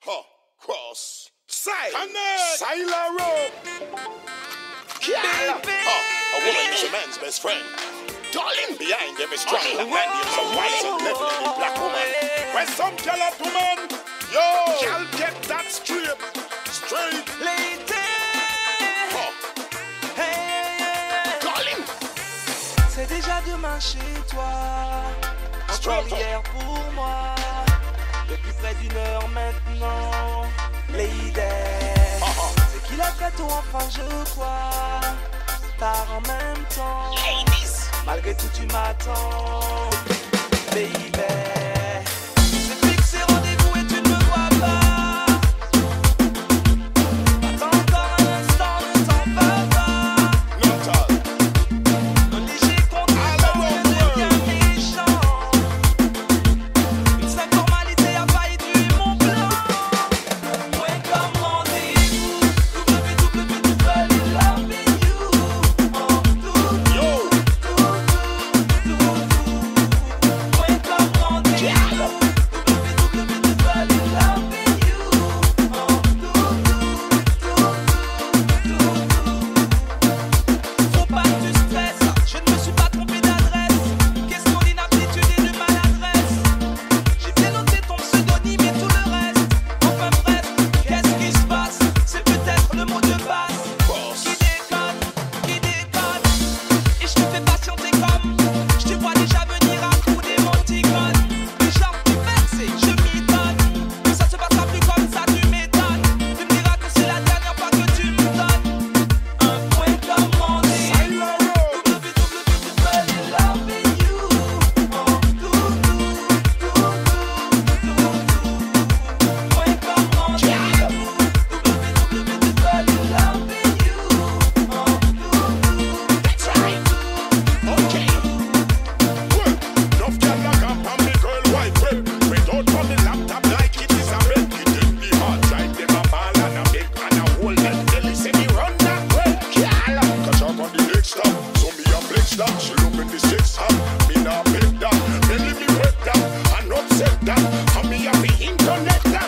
Cross. Sael. Sael a rope. A woman is a man's best friend. Darling, behind every strong black man, there's a wise and definitely black woman. When some girl up woman, yo, y'all get that straight. Lady. Darling. C'est déjà demain chez toi. Encore hier pour moi. Depuis près d'une heure maintenant. Lady. C'est qu'il a fait tout enfin je crois. Tard en même temps. Ladies. Malgré tout tu m'attends. Baby. C'est fixé rendez-vous et tu ne me vois pas. Attends encore un instant, ne t'en vas pas. Un léger contre-temps ne devient méchant. Une simple formalité a failli tuer mon plan. Point comme rendez-vous. She look in the six hand, me not beg that. Me leave me wet that, and upset that. And me have the internet that.